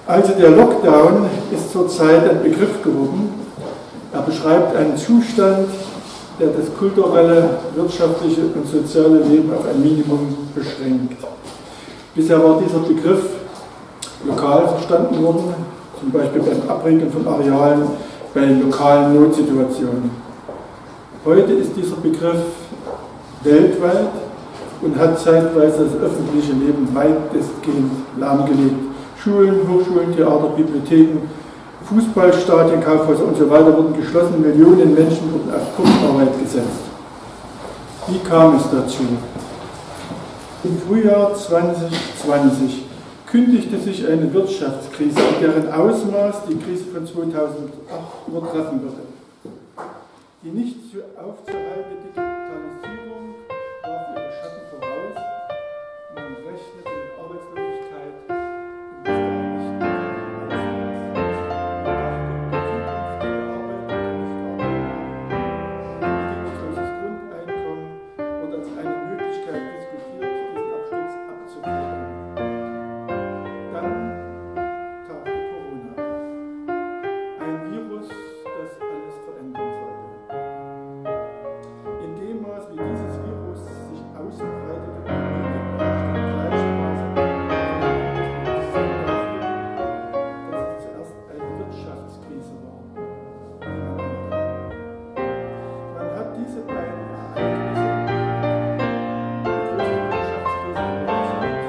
Also der Lockdown ist zurzeit ein Begriff geworden. Er beschreibt einen Zustand, der das kulturelle, wirtschaftliche und soziale Leben auf ein Minimum beschränkt. Bisher war dieser Begriff lokal verstanden worden, zum Beispiel beim Abriegeln von Arealen, bei lokalen Notsituationen. Heute ist dieser Begriff weltweit und hat zeitweise das öffentliche Leben weitestgehend lahmgelegt. Schulen, Hochschulen, Theater, Bibliotheken, Fußballstadien, Kaufhäuser und so weiter wurden geschlossen, Millionen Menschen wurden auf Kurzarbeit gesetzt. Wie kam es dazu? Im Frühjahr 2020 kündigte sich eine Wirtschaftskrise, deren Ausmaß die Krise von 2008 übertreffen würde. Die nicht zu aufzuhaltende Digitalisierung warf ihre Schatten voraus, man rechnete mit Arbeitslosigkeit im bis dahin nicht gekannten Ausmaß. Man dachte, der bedingungsloses Grundeinkommen wird als eine Möglichkeit diskutiert, diesen Absturz abzufedern. Dann tauchte Corona auf. Ein Virus, das alles verändern sollte. In dem Maß, wie dieses Virus sich ausbreitete und gleichermaßen dass es zuerst eine Wirtschaftskrise war. Man hat diese beiden Ereignisse, die größte Wirtschaftskrise der Welt,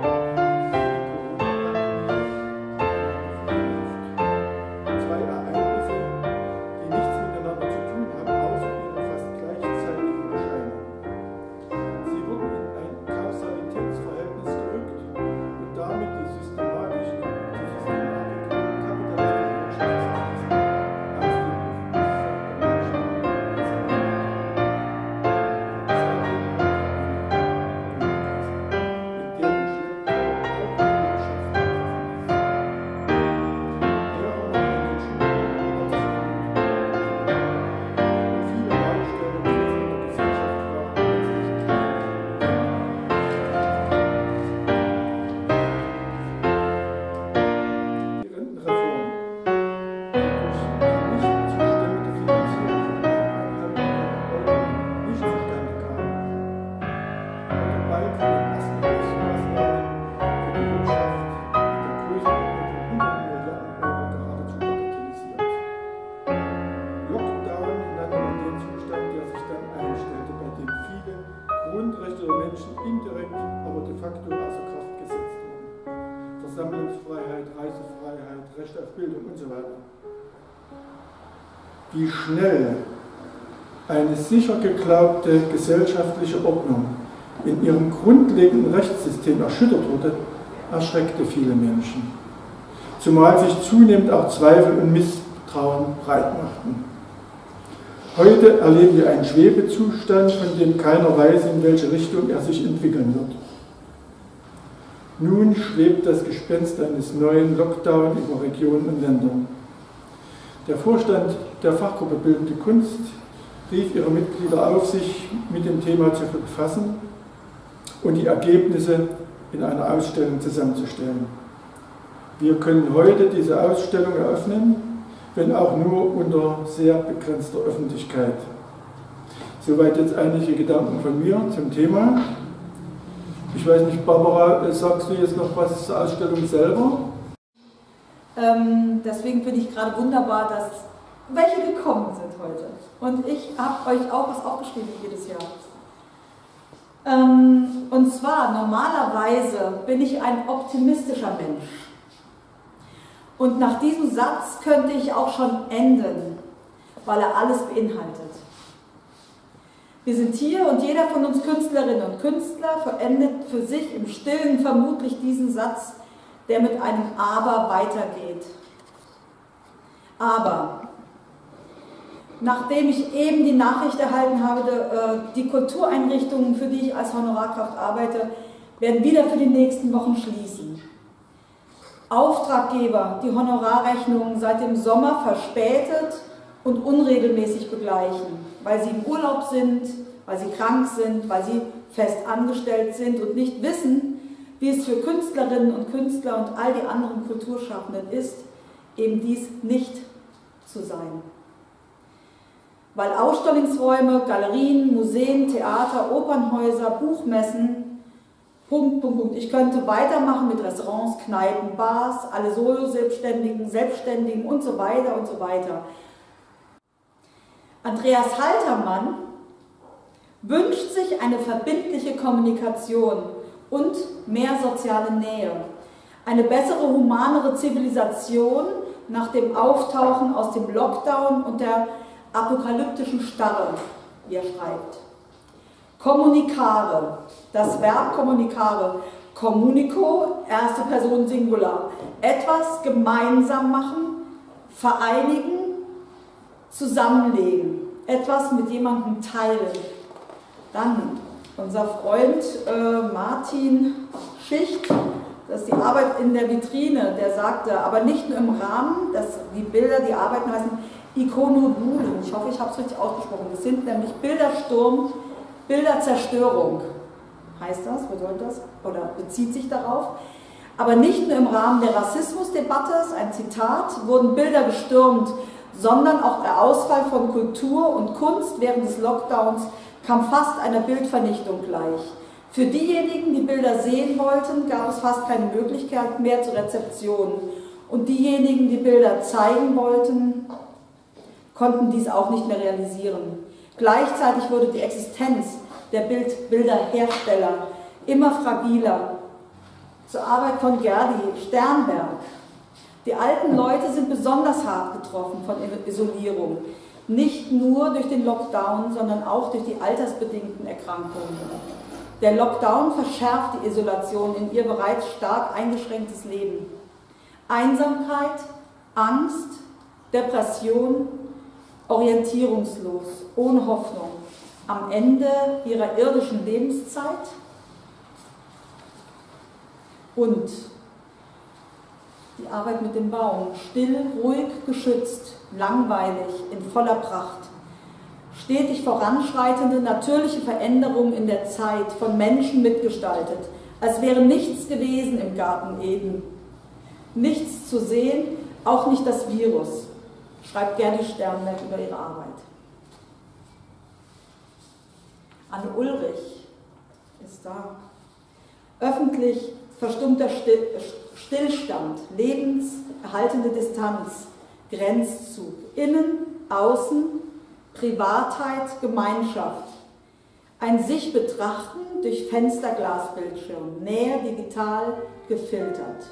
zwei Ereignisse, die nichts miteinander zu tun haben, außer ihrer fast gleichzeitigen Erscheinung. Sie wurden in ein Kausalitätsverhältnis gerückt und damit die Systematik kapitalistischer Wirtschaftskrise aus dem Grundrechte der Menschen indirekt, aber de facto außer Kraft gesetzt wurden. Versammlungsfreiheit, Reisefreiheit, Recht auf Bildung und so weiter. Wie schnell eine sicher geglaubte gesellschaftliche Ordnung in ihrem grundlegenden Rechtssystem erschüttert wurde, erschreckte viele Menschen. Zumal sich zunehmend auch Zweifel und Misstrauen breitmachten. Heute erleben wir einen Schwebezustand, von dem keiner weiß, in welche Richtung er sich entwickeln wird. Nun schwebt das Gespenst eines neuen Lockdown über Regionen und Ländern. Der Vorstand der Fachgruppe Bildende Kunst rief ihre Mitglieder auf, sich mit dem Thema zu befassen und die Ergebnisse in einer Ausstellung zusammenzustellen. Wir können heute diese Ausstellung eröffnen, wenn auch nur unter sehr begrenzter Öffentlichkeit. Soweit jetzt einige Gedanken von mir zum Thema. Ich weiß nicht, Barbara, sagst du jetzt noch was zur Ausstellung selber? Deswegen finde ich gerade wunderbar, dass welche gekommen sind heute. Und ich habe euch auch was aufgeschrieben jedes Jahr. Und zwar, normalerweise bin ich ein optimistischer Mensch. Und nach diesem Satz könnte ich auch schon enden, weil er alles beinhaltet. Wir sind hier und jeder von uns Künstlerinnen und Künstler verendet für sich im Stillen vermutlich diesen Satz, der mit einem Aber weitergeht. Aber, nachdem ich eben die Nachricht erhalten habe, die Kultureinrichtungen, für die ich als Honorarkraft arbeite, werden wieder für die nächsten Wochen schließen. Auftraggeber, die Honorarrechnungen seit dem Sommer verspätet und unregelmäßig begleichen, weil sie im Urlaub sind, weil sie krank sind, weil sie fest angestellt sind und nicht wissen, wie es für Künstlerinnen und Künstler und all die anderen Kulturschaffenden ist, eben dies nicht zu sein. Weil Ausstellungsräume, Galerien, Museen, Theater, Opernhäuser, Buchmessen, ich könnte weitermachen mit Restaurants, Kneipen, Bars, alle Solo-Selbstständigen und so weiter und so weiter. Andreas Haltermann wünscht sich eine verbindliche Kommunikation und mehr soziale Nähe, eine bessere, humanere Zivilisation nach dem Auftauchen aus dem Lockdown und der apokalyptischen Starre, wie er schreibt. Kommunicare, das Verb communicare, communico, erste Person Singular, etwas gemeinsam machen, vereinigen, zusammenlegen, etwas mit jemandem teilen. Dann unser Freund Martin Schicht, das ist die Arbeit in der Vitrine, der sagte, aber nicht nur im Rahmen, dass die Bilder, die Arbeiten heißen Ikonodulen, ich hoffe, ich habe es richtig ausgesprochen, das sind nämlich Bildersturm, Bilderzerstörung, heißt das, bedeutet das, oder bezieht sich darauf. Aber nicht nur im Rahmen der Rassismusdebatte, ein Zitat, wurden Bilder gestürmt, sondern auch der Ausfall von Kultur und Kunst während des Lockdowns kam fast einer Bildvernichtung gleich. Für diejenigen, die Bilder sehen wollten, gab es fast keine Möglichkeit mehr zur Rezeption. Und diejenigen, die Bilder zeigen wollten, konnten dies auch nicht mehr realisieren. Gleichzeitig wurde die Existenz der Bilderhersteller immer fragiler. Zur Arbeit von Gerdi Sternberg. Die alten Leute sind besonders hart getroffen von Isolierung. Nicht nur durch den Lockdown, sondern auch durch die altersbedingten Erkrankungen. Der Lockdown verschärft die Isolation in ihr bereits stark eingeschränktes Leben. Einsamkeit, Angst, Depression, orientierungslos, ohne Hoffnung, am Ende ihrer irdischen Lebenszeit und die Arbeit mit dem Baum, still, ruhig, geschützt, langweilig, in voller Pracht. Stetig voranschreitende, natürliche Veränderungen in der Zeit, von Menschen mitgestaltet, als wäre nichts gewesen im Garten Eden. Nichts zu sehen, auch nicht das Virus, schreibt Gerdi Sternberg über ihre Arbeit. Anne Ulrich ist da. Öffentlich verstummter Stillstand, lebenserhaltende Distanz, Grenzzug, innen, außen, Privatheit, Gemeinschaft. Ein sich betrachten durch Fensterglasbildschirm, näher digital gefiltert.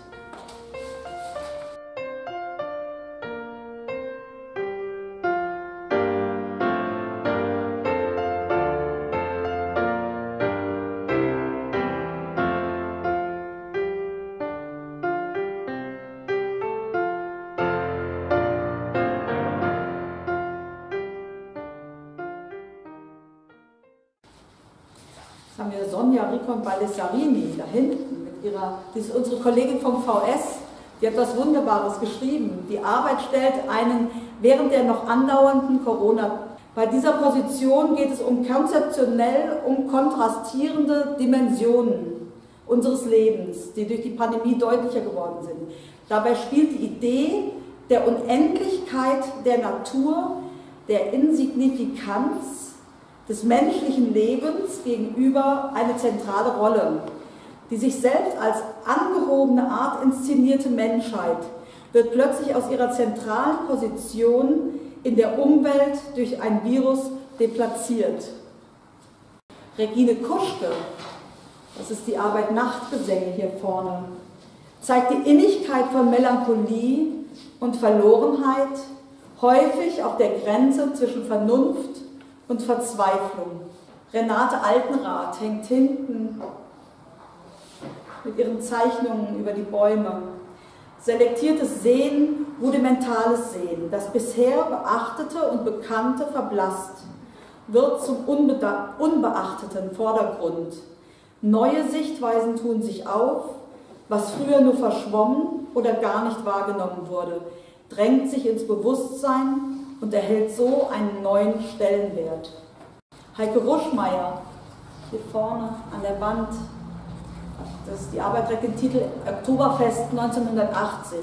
Haben wir Sonja Ricon Baldessarini da hinten mit ihrer, das ist unsere Kollegin vom VS, die hat was Wunderbares geschrieben. Die Arbeit stellt einen während der noch andauernden Corona. Bei dieser Position geht es konzeptionell um kontrastierende Dimensionen unseres Lebens, die durch die Pandemie deutlicher geworden sind. Dabei spielt die Idee der Unendlichkeit der Natur, der Insignifikanz des menschlichen Lebens gegenüber eine zentrale Rolle. Die sich selbst als angehobene Art inszenierte Menschheit wird plötzlich aus ihrer zentralen Position in der Umwelt durch ein Virus deplatziert. Regine Kuschke, das ist die Arbeit Nachtgesänge hier vorne, zeigt die Innigkeit von Melancholie und Verlorenheit, häufig auf der Grenze zwischen Vernunft und Verzweiflung. Renate Altenrath hängt hinten mit ihren Zeichnungen über die Bäume. Selektiertes Sehen, rudimentales Sehen, das bisher Beachtete und Bekannte verblasst, wird zum unbeachteten Vordergrund. Neue Sichtweisen tun sich auf, was früher nur verschwommen oder gar nicht wahrgenommen wurde, drängt sich ins Bewusstsein und erhält so einen neuen Stellenwert. Heike Ruschmeier, hier vorne an der Wand, Die Arbeit trägt den Titel Oktoberfest 1980.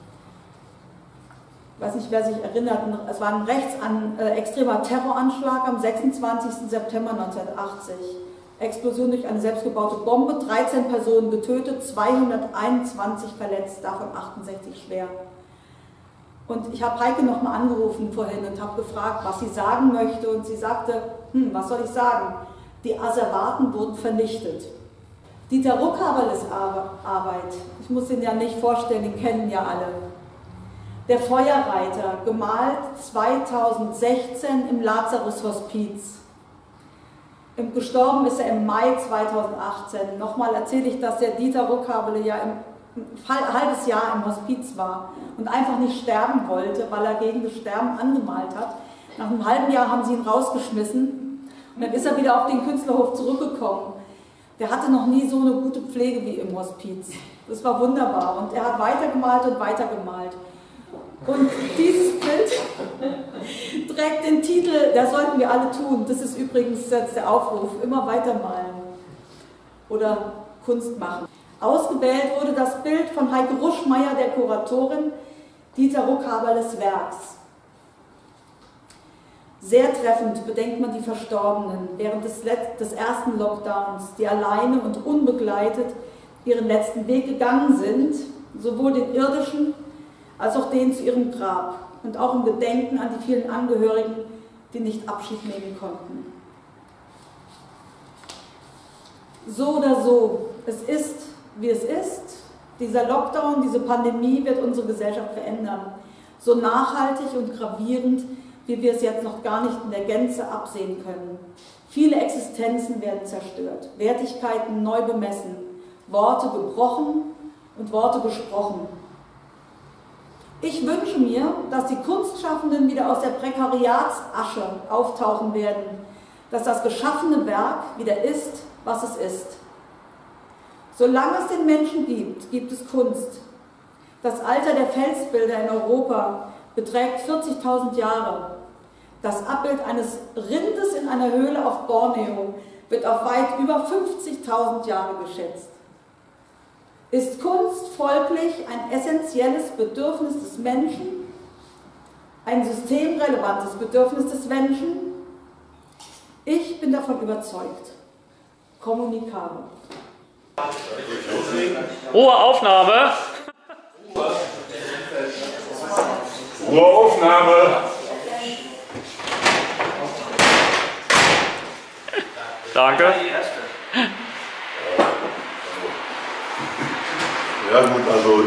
Ich weiß nicht, wer sich erinnert, es war ein rechtsextremer Terroranschlag am 26. September 1980. Explosion durch eine selbstgebaute Bombe, 13 Personen getötet, 221 verletzt, davon 68 schwer. Und ich habe Heike nochmal angerufen vorhin und habe gefragt, was sie sagen möchte, und sie sagte, was soll ich sagen? Die Asservaten wurden vernichtet. Dieter Ruckhaberles Arbeit, ich muss ihn ja nicht vorstellen, den kennen ja alle. Der Feuerreiter, gemalt 2016 im Lazarus-Hospiz. Gestorben ist er im Mai 2018. Nochmal erzähle ich, dass der Dieter Ruckhaberle ja ein halbes Jahr im Hospiz war und einfach nicht sterben wollte, weil er gegen das Sterben angemalt hat. Nach einem halben Jahr haben sie ihn rausgeschmissen und dann ist er wieder auf den Künstlerhof zurückgekommen. Der hatte noch nie so eine gute Pflege wie im Hospiz. Das war wunderbar und er hat weitergemalt und weitergemalt. Und dieses Bild trägt den Titel, das sollten wir alle tun. Das ist übrigens jetzt der Aufruf, immer weitermalen oder Kunst machen. Ausgewählt wurde das Bild von Heike Ruschmeier, der Kuratorin Dieter Ruckhaberles Werks. Sehr treffend bedenkt man die Verstorbenen während des ersten Lockdowns, die alleine und unbegleitet ihren letzten Weg gegangen sind, sowohl den irdischen als auch den zu ihrem Grab, und auch im Gedenken an die vielen Angehörigen, die nicht Abschied nehmen konnten. So oder so, es ist, wie es ist. Dieser Lockdown, diese Pandemie wird unsere Gesellschaft verändern. So nachhaltig und gravierend, wie wir es jetzt noch gar nicht in der Gänze absehen können. Viele Existenzen werden zerstört, Wertigkeiten neu bemessen, Worte gebrochen und Worte gesprochen. Ich wünsche mir, dass die Kunstschaffenden wieder aus der Prekariatsasche auftauchen werden, dass das geschaffene Werk wieder ist, was es ist. Solange es den Menschen gibt, gibt es Kunst. Das Alter der Felsbilder in Europa beträgt 40.000 Jahre. Das Abbild eines Rindes in einer Höhle auf Borneo wird auf weit über 50.000 Jahre geschätzt. Ist Kunst folglich ein essentielles Bedürfnis des Menschen, ein systemrelevantes Bedürfnis des Menschen? Ich bin davon überzeugt. Kommunikabel. Hohe Aufnahme. Hohe Aufnahme. Danke. Ja gut, also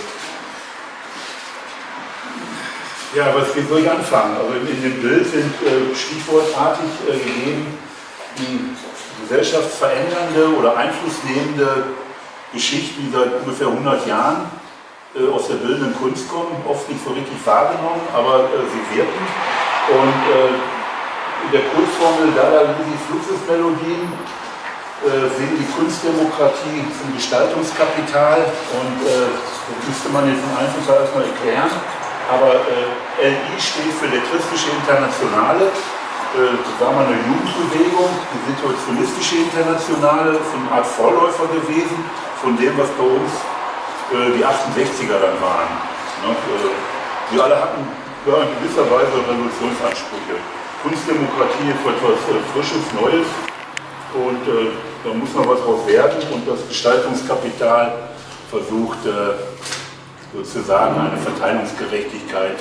wie soll ich anfangen? Also in dem Bild sind stichwortartig gegeben gesellschaftsverändernde oder einflussnehmende Geschichten, die seit ungefähr 100 Jahren aus der bildenden Kunst kommen, oft nicht so richtig wahrgenommen, aber sie wirken. Und in der Kurzformel Dada Lysis Fluxusmelodien sehen die Kunstdemokratie zum Gestaltungskapital, und das müsste man jetzt im Einzelfall erstmal erklären. Aber LI steht für der Christliche Internationale. Das war mal eine Jugendbewegung, die Situationistische Internationale, so eine Art Vorläufer gewesen von dem, was bei uns die 68er dann waren. Wir alle hatten in gewisser Weise Revolutionsansprüche. Kunstdemokratie ist etwas Frisches, Neues, und da muss noch was draus werden, und das Gestaltungskapital versucht sozusagen eine Verteilungsgerechtigkeit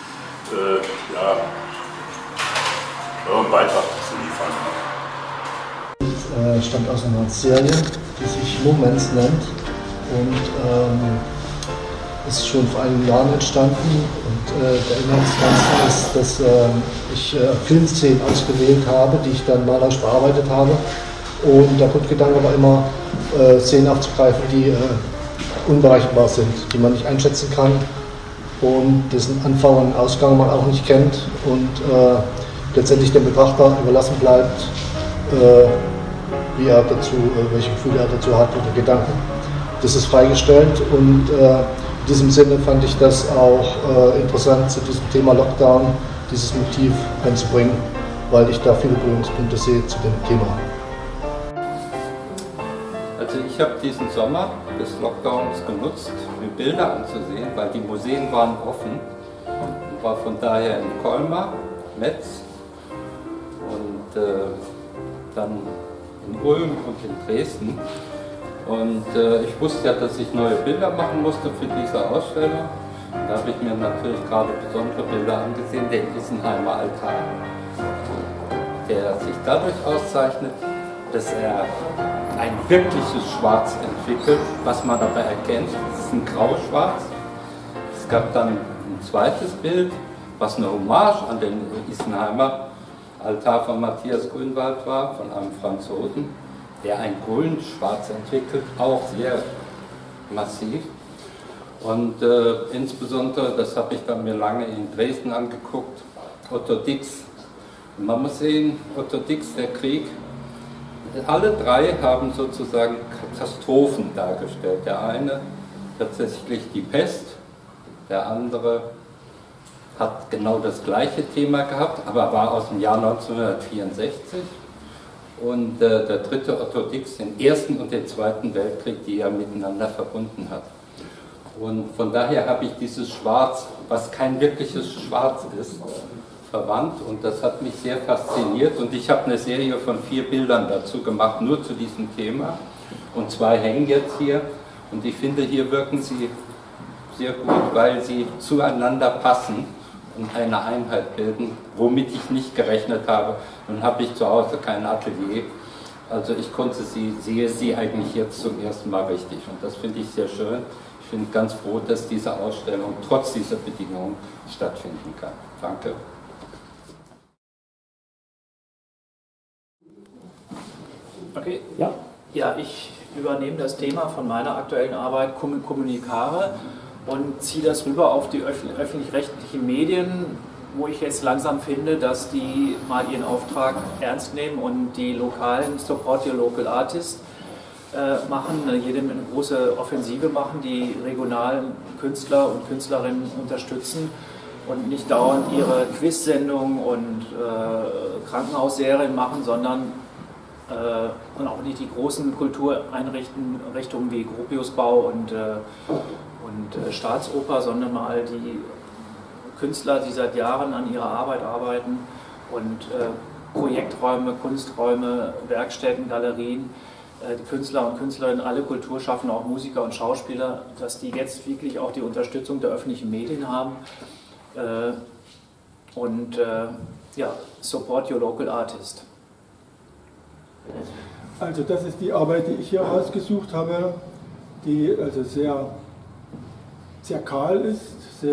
einen Beitrag zu liefern. Stammt aus einer Serie, die sich Moments nennt, und ist schon vor einigen Jahren entstanden, und der Inhaltsganze ist, dass ich Filmszenen ausgewählt habe, die ich dann malerisch bearbeitet habe, und der Grundgedanke war immer, Szenen aufzugreifen, die unberechenbar sind, die man nicht einschätzen kann und dessen Anfang und Ausgang man auch nicht kennt, und letztendlich dem Betrachter überlassen bleibt, wie er dazu, welche Gefühle er dazu hat oder Gedanken. Das ist freigestellt, und in diesem Sinne fand ich das auch interessant, zu diesem Thema Lockdown dieses Motiv einzubringen, weil ich da viele Berührungspunkte sehe zu dem Thema. Also ich habe diesen Sommer des Lockdowns genutzt, mir Bilder anzusehen, weil die Museen waren offen. Ich war von daher in Colmar, Metz und dann in Ulm und in Dresden. Und ich wusste ja, dass ich neue Bilder machen musste für diese Ausstellung. Da habe ich mir natürlich gerade besondere Bilder angesehen, den Isenheimer Altar, der sich dadurch auszeichnet, dass er ein wirkliches Schwarz entwickelt, was man dabei erkennt. Es ist ein Grauschwarz. Es gab dann ein zweites Bild, was eine Hommage an den Isenheimer Altar von Matthias Grünwald war, von einem Franzosen, der ein Grünschwarz entwickelt, auch sehr massiv. Und insbesondere, das habe ich dann mir lange in Dresden angeguckt, Otto Dix. Und man muss sehen, Otto Dix, der Krieg, alle drei haben sozusagen Katastrophen dargestellt. Der eine tatsächlich die Pest, der andere hat genau das gleiche Thema gehabt, aber war aus dem Jahr 1964. Und der dritte, Otto Dix, den Ersten und den Zweiten Weltkrieg, die er miteinander verbunden hat. Und von daher habe ich dieses Schwarz, was kein wirkliches Schwarz ist, verwandt, und das hat mich sehr fasziniert, und ich habe eine Serie von 4 Bildern dazu gemacht, nur zu diesem Thema, und 2 hängen jetzt hier, und ich finde, hier wirken sie sehr gut, weil sie zueinander passen und eine Einheit bilden, womit ich nicht gerechnet habe. Nun habe ich zu Hause kein Atelier, also ich sehe sie eigentlich jetzt zum ersten Mal richtig, und das finde ich sehr schön. Ich bin ganz froh, dass diese Ausstellung trotz dieser Bedingungen stattfinden kann. Danke. Okay, ja, ich übernehme das Thema von meiner aktuellen Arbeit Kommunikare und ziehe das rüber auf die öffentlich-rechtlichen Medien, wo ich jetzt langsam finde, dass die mal ihren Auftrag ernst nehmen und die lokalen Support Your Local Artists machen, jedem eine große Offensive machen, die regionalen Künstler und Künstlerinnen unterstützen und nicht dauernd ihre Quiz-Sendungen und Krankenhausserien machen, sondern und auch nicht die großen Kultureinrichtungen wie Gropiusbau und Staatsoper, sondern mal die Künstler, die seit Jahren an ihrer Arbeit arbeiten, und Projekträume, Kunsträume, Werkstätten, Galerien, die Künstler und Künstlerinnen, alle Kulturschaffende, auch Musiker und Schauspieler, dass die jetzt wirklich auch die Unterstützung der öffentlichen Medien haben ja, Support Your Local Artist. Also das ist die Arbeit, die ich hier rausgesucht habe, die also sehr kahl ist,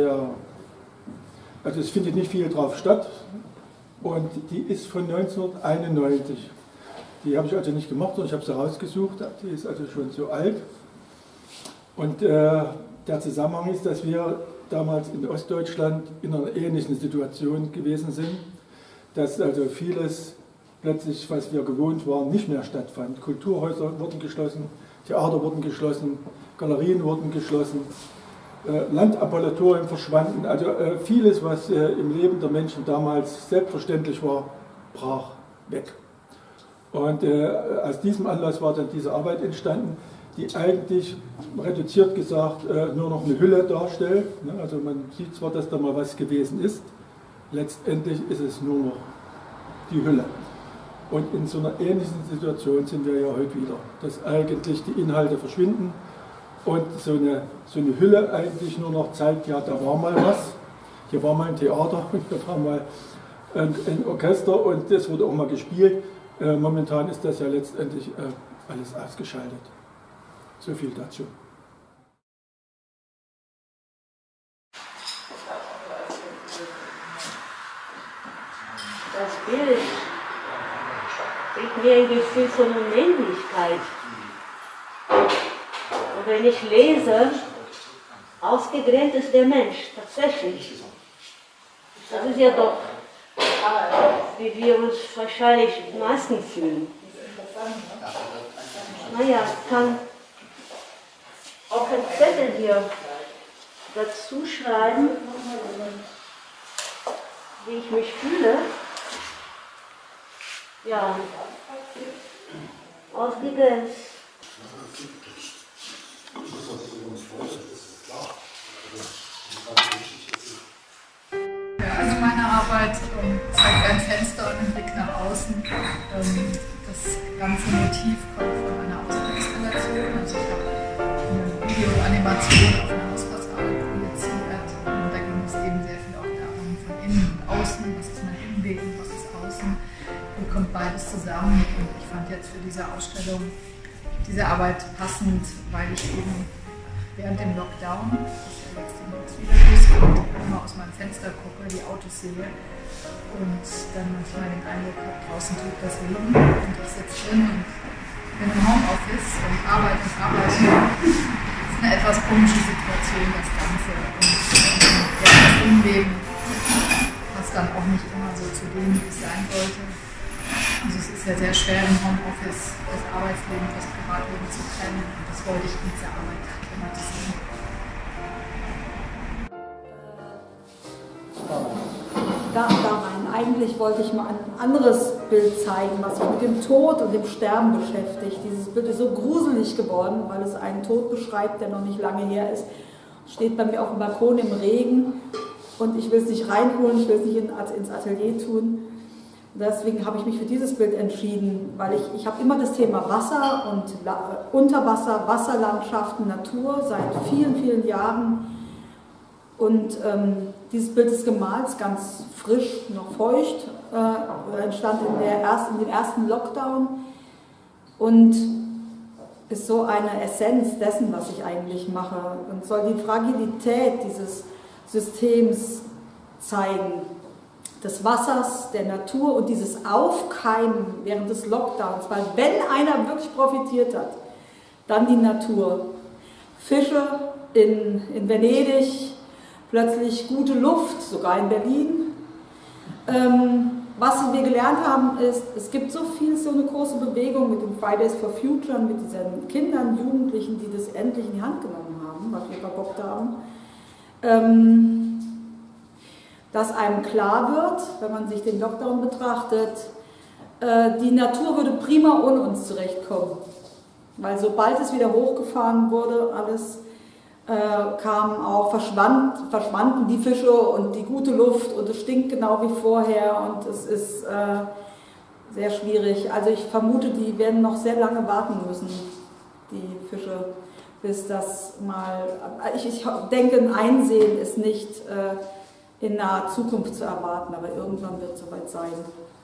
also es findet nicht viel drauf statt, und die ist von 1991. Die habe ich also nicht gemacht, sondern ich habe sie rausgesucht, die ist also schon so alt. Und der Zusammenhang ist, dass wir damals in Ostdeutschland in einer ähnlichen Situation gewesen sind, dass also vieles plötzlich, was wir gewohnt waren, nicht mehr stattfand. Kulturhäuser wurden geschlossen, Theater wurden geschlossen, Galerien wurden geschlossen, Landambulatorien verschwanden, also vieles, was im Leben der Menschen damals selbstverständlich war, brach weg. Und aus diesem Anlass war dann diese Arbeit entstanden, die eigentlich, reduziert gesagt, nur noch eine Hülle darstellt. Also man sieht zwar, dass da mal was gewesen ist, letztendlich ist es nur noch die Hülle. Und in so einer ähnlichen Situation sind wir ja heute wieder, dass eigentlich die Inhalte verschwinden und so eine Hülle eigentlich nur noch zeigt, ja, da war mal was, hier war mal ein Theater und hier war mal ein Orchester und das wurde auch mal gespielt. Momentan ist das ja letztendlich alles ausgeschaltet. So viel dazu. Das Bild gibt mir ein Gefühl von Unendlichkeit. Und wenn ich lese, ausgegrenzt ist der Mensch, tatsächlich. Das ist ja doch, wie wir uns wahrscheinlich meistens fühlen. Naja, ich kann auch ein Zettel hier dazu schreiben, wie ich mich fühle. Ja, ausgegrenzt. Also meine Arbeit zeigt ein Fenster und einen Blick nach außen. Das ganze Motiv kommt von einer Außeninstallation. Also ich habe eine Videoanimation auf eine Hausfassade projiziert. Und da ging es eben sehr viel auch darum, von innen und außen, was ist mein Innenleben, was ist außen. Wie kommt beides zusammen? Und ich fand jetzt für diese Ausstellung diese Arbeit passend, weil ich eben während dem Lockdown, das ja jetzt wieder losgeht, immer aus meinem Fenster gucke, die Autos sehe und dann manchmal den Eindruck habe, draußen tobt das Leben und ich sitze drin und bin im Homeoffice und arbeite. Das ist eine etwas komische Situation, das Ganze. Und das Innenleben passt dann auch nicht immer so zu dem, wie es sein sollte. Also es ist ja sehr schwer im Homeoffice das Arbeitsleben, das Privatleben zu trennen und das wollte ich in dieser Arbeit thematisieren. Da rein. Eigentlich wollte ich mal ein anderes Bild zeigen, was sich mit dem Tod und dem Sterben beschäftigt. Dieses Bild ist so gruselig geworden, weil es einen Tod beschreibt, der noch nicht lange her ist. Steht bei mir auf dem Balkon im Regen und ich will es nicht reinholen, ich will es nicht ins Atelier tun. Deswegen habe ich mich für dieses Bild entschieden, weil ich habe immer das Thema Wasser und Unterwasser, Wasserlandschaften, Natur seit vielen, vielen Jahren. Und dieses Bild ist gemalt, ganz frisch, noch feucht, entstand in dem ersten Lockdown und ist so eine Essenz dessen, was ich eigentlich mache und soll die Fragilität dieses Systems zeigen, des Wassers, der Natur und dieses Aufkeimen während des Lockdowns, weil wenn einer wirklich profitiert hat, dann die Natur. Fische in Venedig, plötzlich gute Luft, sogar in Berlin. Was wir gelernt haben ist, es gibt so eine große Bewegung mit den Fridays for Future, mit diesen Kindern, Jugendlichen, die das endlich in die Hand genommen haben, was wir verbockt haben, dass einem klar wird, wenn man sich den Lockdown betrachtet, die Natur würde prima ohne uns zurechtkommen. Weil sobald es wieder hochgefahren wurde, alles verschwanden die Fische und die gute Luft und es stinkt genau wie vorher und es ist sehr schwierig. Also ich vermute, die werden noch sehr lange warten müssen, die Fische, bis das mal... Ich denke, ein Einsehen ist nicht in naher Zukunft zu erwarten, aber irgendwann wird es soweit sein.